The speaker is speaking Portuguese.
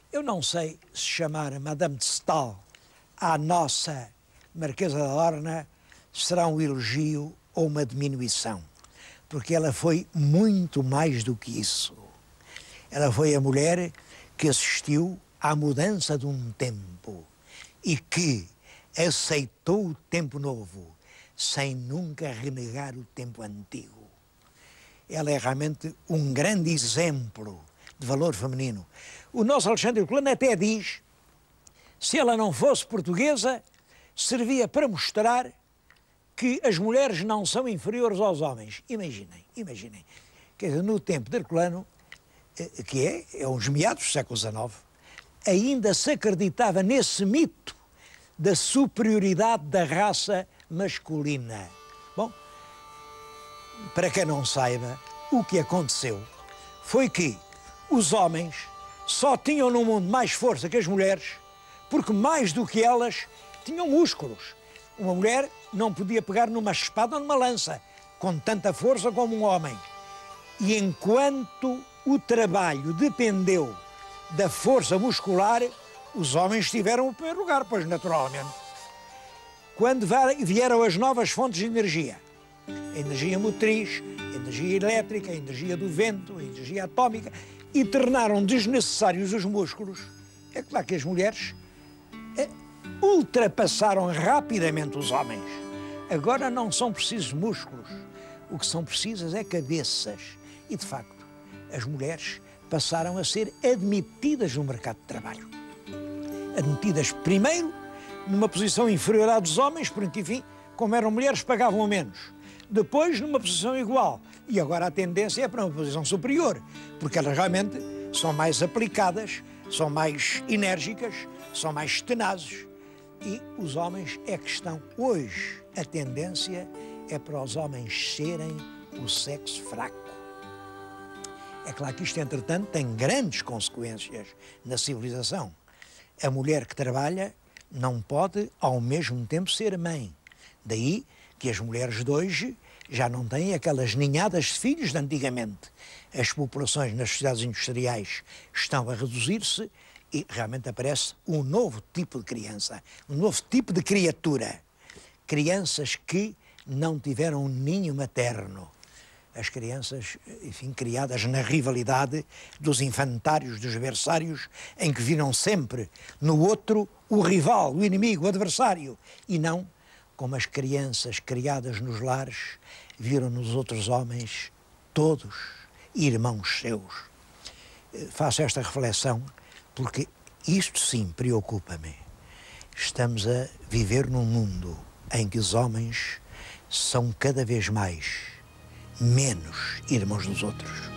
Eu não sei se chamar Madame de Staël à nossa Marquesa da Lorna será um elogio ou uma diminuição, porque ela foi muito mais do que isso. Ela foi a mulher que assistiu à mudança de um tempo e que aceitou o tempo novo sem nunca renegar o tempo antigo. Ela é realmente um grande exemplo de valor feminino. O nosso Alexandre Herculano até diz, se ela não fosse portuguesa, servia para mostrar que as mulheres não são inferiores aos homens. Imaginem. Quer dizer, no tempo de Herculano, que é uns meados do século XIX, ainda se acreditava nesse mito da superioridade da raça masculina. Bom, para quem não saiba, o que aconteceu foi que os homens só tinham no mundo mais força que as mulheres, porque mais do que elas tinham músculos. Uma mulher não podia pegar numa espada ou numa lança com tanta força como um homem. E enquanto o trabalho dependeu da força muscular, os homens tiveram o primeiro lugar, pois naturalmente. Quando vieram as novas fontes de energia, a energia motriz, a energia elétrica, a energia do vento, a energia atómica, e tornaram desnecessários os músculos, é claro que as mulheres ultrapassaram rapidamente os homens. Agora não são precisos músculos, o que são precisas é cabeças. E, de facto, as mulheres passaram a ser admitidas no mercado de trabalho. Admitidas primeiro numa posição inferior à dos homens, porque, enfim, como eram mulheres, pagavam menos. Depois numa posição igual. E agora a tendência é para uma posição superior, porque elas realmente são mais aplicadas, são mais enérgicas, são mais tenazes. E os homens é que estão hoje. A tendência é para os homens serem o sexo fraco. É claro que isto, entretanto, tem grandes consequências na civilização. A mulher que trabalha não pode, ao mesmo tempo, ser mãe. Daí que as mulheres de hoje já não têm aquelas ninhadas de filhos de antigamente. As populações nas sociedades industriais estão a reduzir-se e realmente aparece um novo tipo de criança, um novo tipo de criatura. Crianças que não tiveram um ninho materno. As crianças, enfim, criadas na rivalidade dos infantários, dos berçários, em que viram sempre no outro o rival, o inimigo, o adversário, e não como as crianças criadas nos lares viram nos outros homens todos irmãos seus. Faço esta reflexão porque isto sim preocupa-me. Estamos a viver num mundo em que os homens são cada vez menos irmãos dos outros.